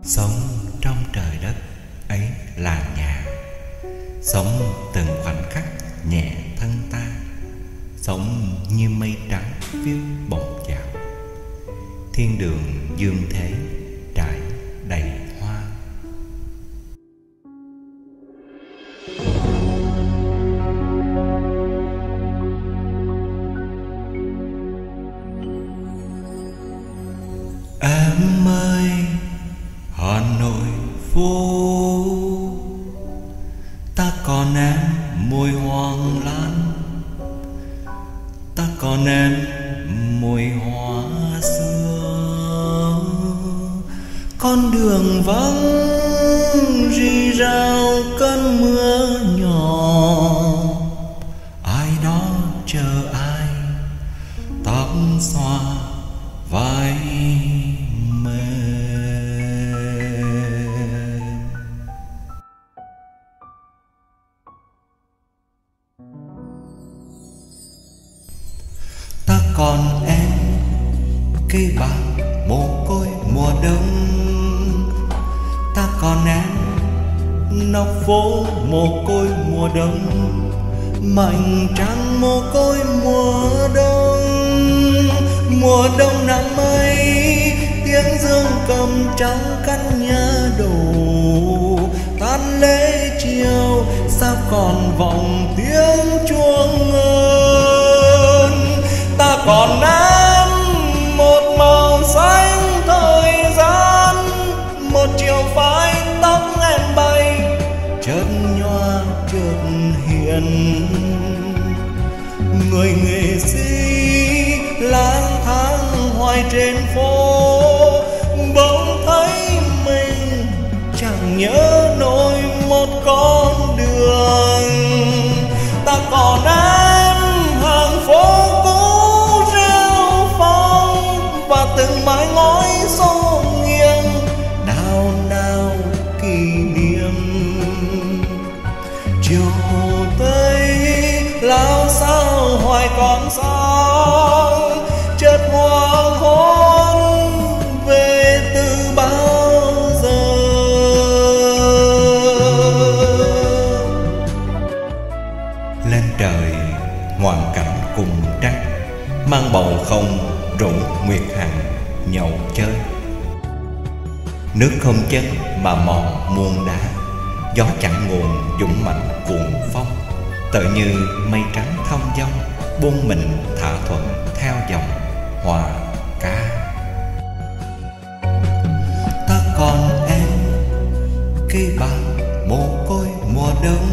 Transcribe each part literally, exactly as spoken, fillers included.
Sống trong trời đất ấy là nhà, sống từng khoảnh khắc nhẹ thân ta, sống như mây trắng phiêu bồng dạo. Thiên đường dương thế trải đầy hoa. Em ơi Hà Nội phố, ta còn em mùi hoàng lan, ta còn em mùi hoa xưa. Con đường vắng rì rào cơn mưa nhỏ, ai đó chờ ai tóc xòa vai mềm. Ta còn em cây bạc mồ côi mùa đông, ta còn em nóc phố mồ côi mùa đông, mảnh trăng mồ côi mùa đông. Mùa đông năm ấy tiếng dương cầm trong căn nhà đổ, tan lễ chiều sao còn vọng tiếng chuông ngân. Ta còn em một màu xanh thời gian, một chiều phai tóc em bay chợt nhòa chợt hiện. Người nghệ sĩ lang thang hoài trên phố, bỗng thấy mình chẳng nhớ nổi một con đường. Ta còn em hàng phố cũ rêu phong, và từng mái ngói xô nghiêng nào nào kỷ niệm. Chiều hồ tây lao sao hoài còn sao, chợt hoàng hôn về từ bao giờ. Lên trời ngoạn cảnh cùng trăng, mang bầu không rủ nguyệt hằng nhậu chơi. Nước không chân mà mòn muôn đá, gió chẳng nguồn dũng mạnh cuồng phong. Tựa như mây trắng thông dong, buông mình thả thuận theo dòng hòa ca. Ta còn em cây bạc mồ côi mùa đông,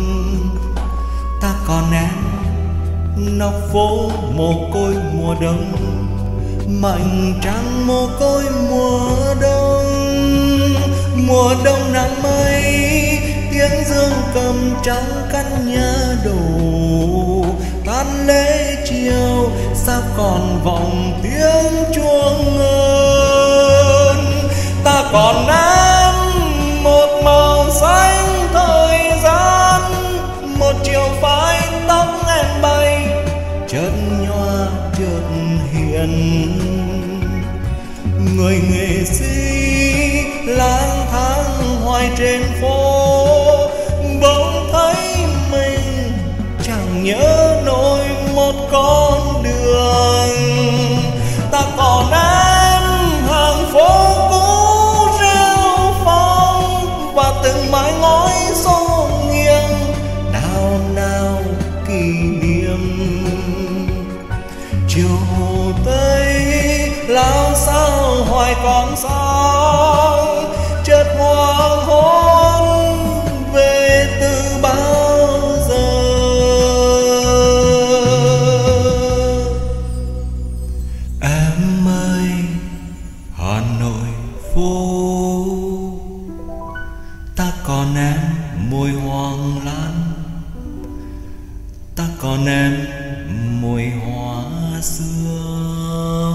ta còn em nóc phố mồ côi mùa đông, mảnh trăng mồ côi mùa đông. Mùa đông năm ấy tiếng dương cầm trong căn nhà đổ, tan lễ chiều sao còn vọng tiếng chuông ngân. Ta còn em một màu xanh thời gian, một chiều phai tóc em bay chợt nhòa chợt hiện. Người nghệ sĩ lang thang hoài trên phố, bỗng thấy mình chẳng nhớ nổi một con đường. Ta còn em hàng phố cũ rêu phong, và từng mái ngói xô nghiêng nào nào kỷ niệm. Chiều hồ tây lao sao hoài còn sao, chợt hoàng hôn về từ bao giờ. Em ơi Hà Nội phố, ta còn em mùi hoàng lan, ta còn em mùi hoa xưa.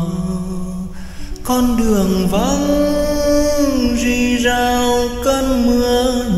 Con đường vắng rì rào cơn mưa